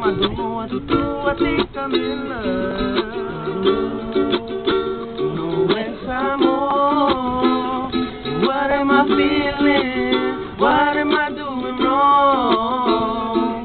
I don't know what to do. I think I'm in love. No more. What am I feeling? What am I doing wrong?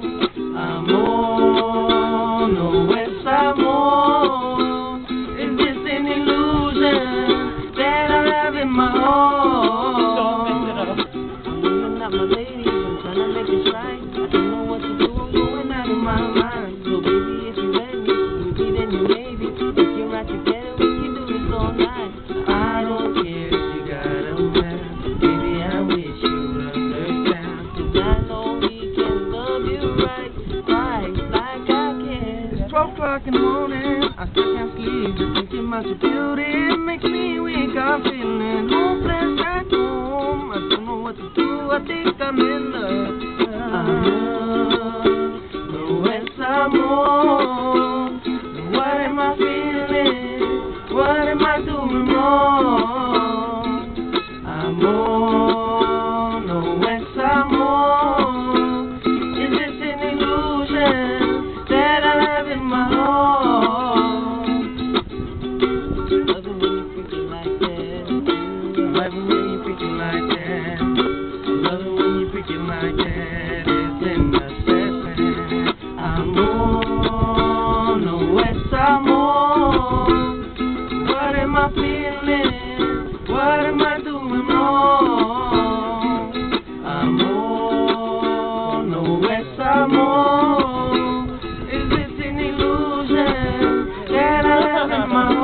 Amor, no es amor. Is this an illusion that I have in my heart? Don't mess it up. You're not my lady, I'm trying to make it right. I don't know what to do, I'm going out of my mind. So baby, if you let me, maybe then you maybe. If you're right together, we can do this all night. I don't care if you got a man, baby, I wish you'd understand. 'Cause I know we can love you right, like I can. It's 12 o'clock in the morning, I still can't sleep. Just thinking about your beauty, it makes me weak. I'm feeling hopeless at home. I don't know what to do, I think I'm in love. No es amor. What am I feeling? What am I doing wrong? Amor, no es amor. Is this an illusion that I have in my heart? Love it when you freaking like that. Love it when you freaking like that. Love it when you freaking like that. It's in the session. Amor, no es amor. What am I feeling? What am I doing wrong? Amor, no es amor. Is this an illusion that I have in my heart?